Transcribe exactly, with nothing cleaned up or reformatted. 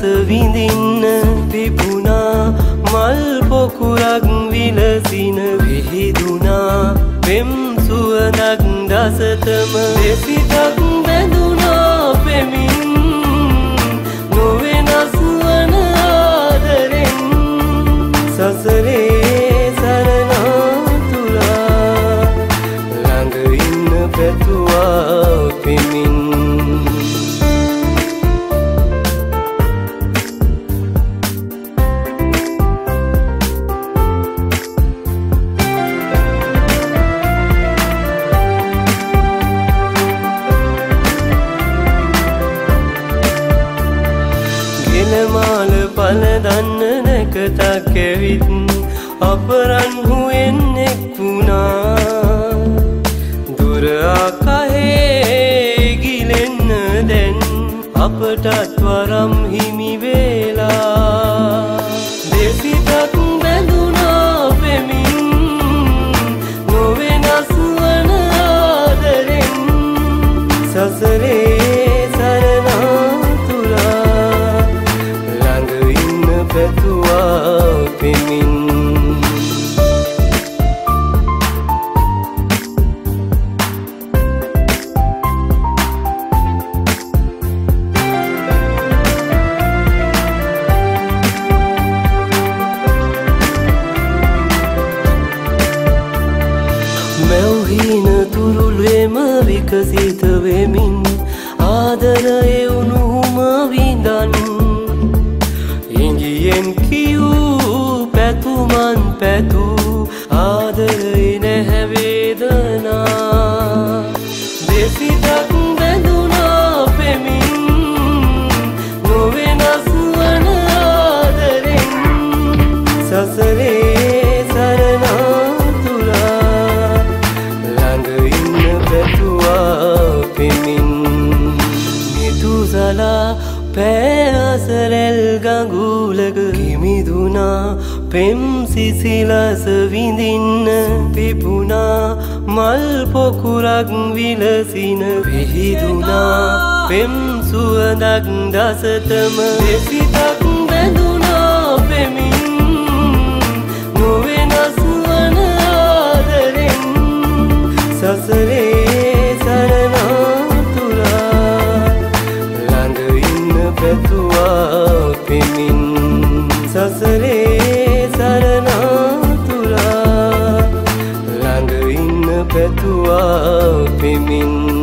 විඳින්න තිබුණා මල් පොකුරක් විලසින විහිදුනා පෙම් සුවඳක් දසතම දෙසිතක් බැඳුනා පෙමින් නොවෙනස් වන ආදරෙන් සසරේ සරණා තුලා ළඟ ඉන්න පැතුවා පෙමින් මාල පල දන්න නැකතක් ඇවිත් අපරන් හුවෙන් එක්වුණා දුර ආකහේ ගිලෙන්න දැන් අපටත් වරම් හිමි වේලා දෙසිතක් බැඳුනා පෙමින් නොවෙනස් වන ආදරෙන් සසරේ පැතුවා පෙමින් මැව්හීන තුරුළුවෙම විකසිත වෙමින් ආදරය උණුහුම විඳන් ඉංගියෙන් කියූ පැතුමන් පැtuu ආදරේ නැහැ වේදනා දෙසිතක් බැඳුනා පෙමින් නොවෙනස් වන ආදරෙන් සසරේ සරණා තුලා ළඟ ඉන්න පැතුවා පෙමින් නිදුසලා පෑසරැල් ගඟුලක කිමිදුනා පෙම් සිසිලස විඳින්න තිබුණා මල් පොකුරක් විලසින විහිදුනා පෙම් සුවඳක් දසතම දෙසිතක් බැඳුනා පෙමින් නොවෙනස් වන ආදරෙන් සසරේ පැතුවා පෙමින් සසරේ සරණා තුලා ළඟ ඉන්න පැතුවා පෙමින්